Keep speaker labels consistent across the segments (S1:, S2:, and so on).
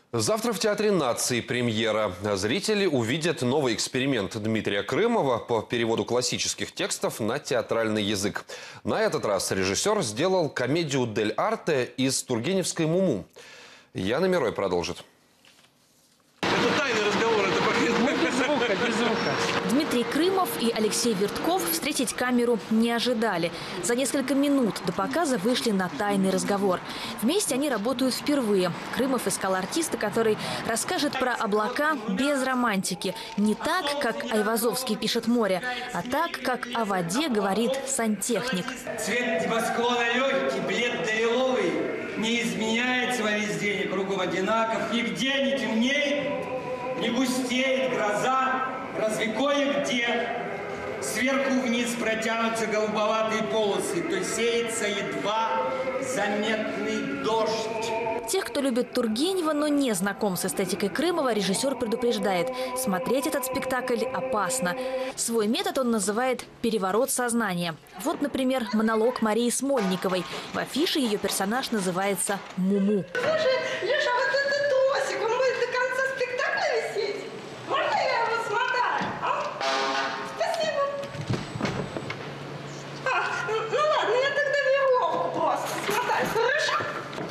S1: Завтра в Театре нации премьера. Зрители увидят новый эксперимент Дмитрия Крымова по переводу классических текстов на театральный язык. На этот раз режиссер сделал комедию дель арте из тургеневской «Муму». Яна Мирой продолжит.
S2: Это тайный разговор, это
S3: без звука.
S4: Дмитрий Крымов и Алексей Вертков встретить камеру не ожидали. За несколько минут до показа вышли на тайный разговор. Вместе они работают впервые. Крымов искал артиста, который расскажет про облака без романтики. Не так, как Айвазовский пишет «Море», а так, как о воде говорит сантехник.
S5: Цвет небосклона легкий, бледно-лиловый, не изменяется во весь день, и кругом одинаков. Нигде не темнеет, не густеет гроза, разве кое-где сверху вниз протянутся голубоватые полосы, то сеется едва заметный дождь.
S4: Тех, кто любит Тургенева, но не знаком с эстетикой Крымова, режиссер предупреждает: смотреть этот спектакль опасно. Свой метод он называет «переворот сознания». Вот, например, монолог Марии Смольниковой. В афише ее персонаж называется Муму.
S6: Слушай, Леша, вот этот тросик, он будет до конца спектакля висеть? Можно я его смотаю? А? Спасибо. Ну ладно, я тогда веревку просто смотаю, хорошо?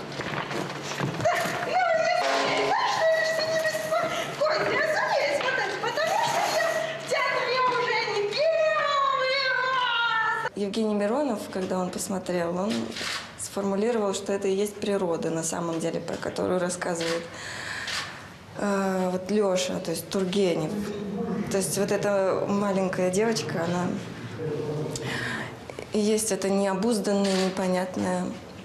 S7: Евгений Миронов, когда он посмотрел, он сформулировал, что это и есть природа на самом деле, про которую рассказывает вот Леша, то есть Тургенев. То есть вот эта маленькая девочка, она и есть это необузданное, непонятное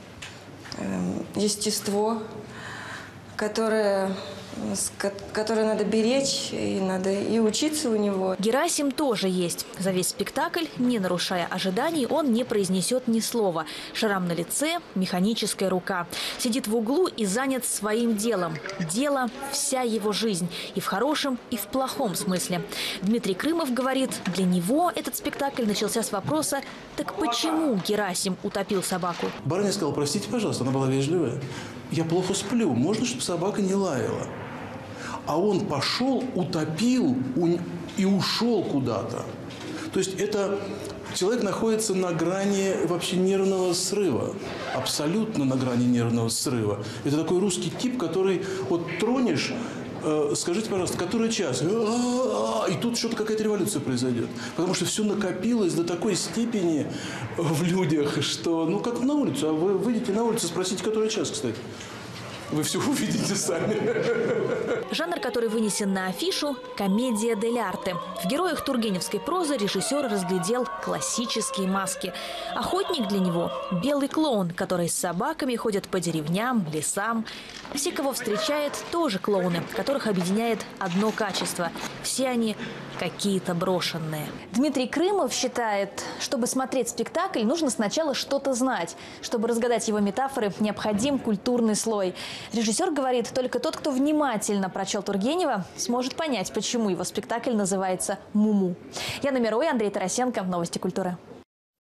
S7: естество, которое надо беречь, и надо и учиться у него.
S4: Герасим тоже есть. За весь спектакль, не нарушая ожиданий, он не произнесет ни слова. Шрам на лице, механическая рука. Сидит в углу и занят своим делом. Дело – вся его жизнь. И в хорошем, и в плохом смысле. Дмитрий Крымов говорит, для него этот спектакль начался с вопроса: так почему Герасим утопил собаку?
S2: Барыня сказала: простите, пожалуйста, она была вежливая. Я плохо сплю, можно, чтобы собака не лаяла? А он пошел, утопил и ушел куда-то. То есть это человек находится на грани вообще нервного срыва. Абсолютно на грани нервного срыва. Это такой русский тип, который вот тронешь, скажите, пожалуйста, который час? И тут что-то, какая-то революция произойдет. Потому что все накопилось до такой степени в людях, что, ну, как на улицу. А вы выйдете на улицу, спросите, который час, кстати. Вы все увидите сами.
S4: Жанр, который вынесен на афишу – комедия дель арте. В героях тургеневской прозы режиссер разглядел классические маски. Охотник для него – белый клоун, который с собаками ходит по деревням, лесам. Все, кого встречает, тоже клоуны, которых объединяет одно качество – все они какие-то брошенные. Дмитрий Крымов считает, чтобы смотреть спектакль, нужно сначала что-то знать. Чтобы разгадать его метафоры, необходим культурный слой. Режиссер говорит, только тот, кто внимательно прочел Тургенева, сможет понять, почему его спектакль называется «Муму». Яна Мирой, Андрей Тарасенко. Новости культуры.